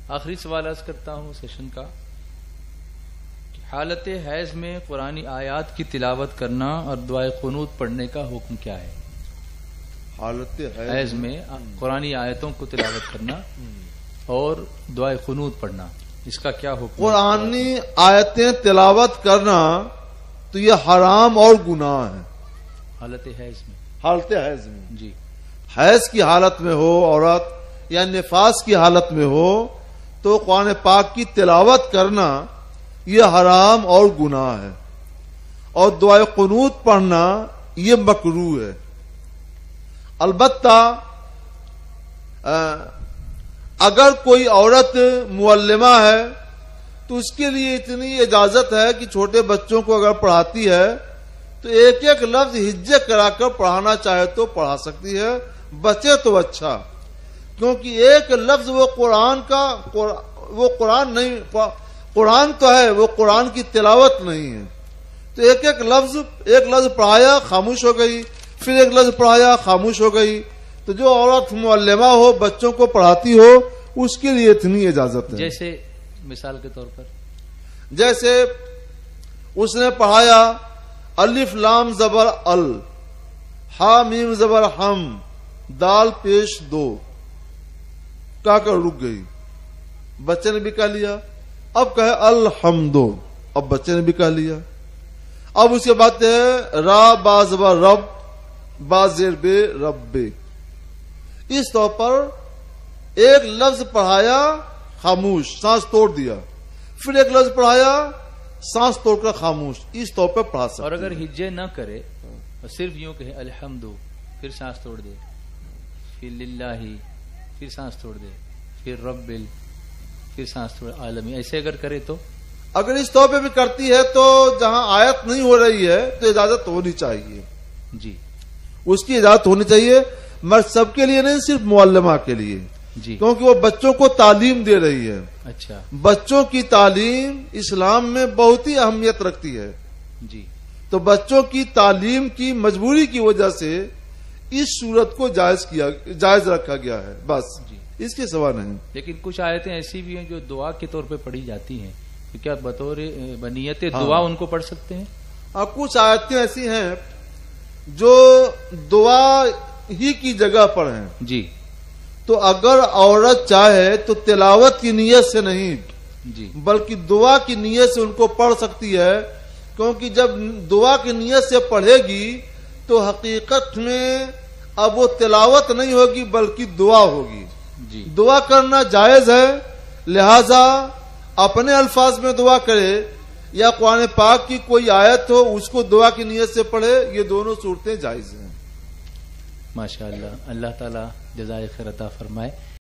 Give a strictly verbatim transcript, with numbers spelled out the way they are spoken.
آخری سوال عرض کرتا ہوں سیشن کا، حالت حیض میں قرآنی آیات کی تلاوت کرنا اور دعائے قنوت پڑھنے کا حکم کیا ہے؟ حالت حیض میں قرآنی آیتوں کو تلاوت کرنا اور دعائے قنوت پڑھنا، اس کا کیا حکم؟ قرآنی آیتیں تلاوت کرنا تو یہ حرام اور گناہ ہے حالت حیض میں حالت حیض میں جی حیض کی حالت میں ہو عورت یا نفاس کی حالت میں ہو تو قرآن پاک کی تلاوت کرنا یہ حرام اور گناہ ہے، اور دعائے قنوت پڑھنا یہ مکروہ ہے۔ البتہ اگر کوئی عورت معلمہ ہے تو اس کے لیے اتنی اجازت ہے کہ چھوٹے بچوں کو اگر پڑھاتی ہے تو ایک ایک لفظ ہجے کرا کر پڑھانا چاہے تو پڑھا سکتی ہے، بچے تو اچھا، کیونکہ ایک لفظ وہ قرآن کا وہ قرآن نہیں، قرآن تو ہے، وہ قرآن کی تلاوت نہیں ہے، تو ایک ایک لفظ ایک لفظ پڑھایا خاموش ہو گئی، پھر ایک لفظ پڑھایا خاموش ہو گئی، تو جو عورت معلمہ ہو بچوں کو پڑھاتی ہو اس کے لیے اتنی اجازت ہے۔ جیسے مثال کے طور پر جیسے اس نے پڑھایا الف لام زبر ال، ہا میم زبر ہم، دال پیش دو، کہا کر رک گئی، بچے نے بھی کہہ لیا، اب کہے الحمدو، اب بچے نے بھی کہہ لیا، اب اس کے بعد ہے را با زبر رب، با زیر بے رب بے، اس طور پر ایک لفظ پڑھایا خاموش، سانس توڑ دیا، پھر ایک لفظ پڑھایا سانس توڑ کر خاموش، اس طور پر پڑھا سکتے۔ اور اگر ہجے نہ کرے اور صرف یوں کہے الحمدو، پھر سانس توڑ دے، پھر للہ، پھر سانس توڑ دے، پھر ربل، پھر سانس توڑ عالمی، ایسے اگر کرے تو اگر اس طور پہ بھی کرتی ہے تو جہاں آیت نہیں ہو رہی ہے تو اجازت ہونی چاہیے، جی اس کی اجازت ہونی چاہیے، مرد سب کے لیے نہیں، صرف معلمہ کے لیے، جی کیونکہ وہ بچوں کو تعلیم دے رہی ہے۔ اچھا بچوں کی تعلیم اسلام میں بہت ہی اہمیت رکھتی ہے، جی تو بچوں کی تعلیم کی مجبوری کی وجہ سے اس صورت کو جائز کیا جائز رکھا گیا ہے، بس جی اس کے سوا نہیں۔ لیکن کچھ آیتیں ایسی بھی ہیں جو دعا کے طور پہ پڑھی جاتی ہیں، تو کیا بطور بنیت ہاں۔ دعا ان کو پڑھ سکتے ہیں؟ اور کچھ آیتیں ایسی ہیں جو دعا ہی کی جگہ پر ہیں، جی تو اگر عورت چاہے تو تلاوت کی نیت سے نہیں جی بلکہ دعا کی نیت سے ان کو پڑھ سکتی ہے، کیونکہ جب دعا کی نیت سے پڑھے گی تو حقیقت میں اب وہ تلاوت نہیں ہوگی بلکہ دعا ہوگی، جی دعا کرنا جائز ہے، لہذا اپنے الفاظ میں دعا کرے یا قرآن پاک کی کوئی آیت ہو اس کو دعا کی نیت سے پڑھے، یہ دونوں صورتیں جائز ہیں۔ ماشاء اللہ، اللہ تعالی جزائے خیر عطا فرمائے۔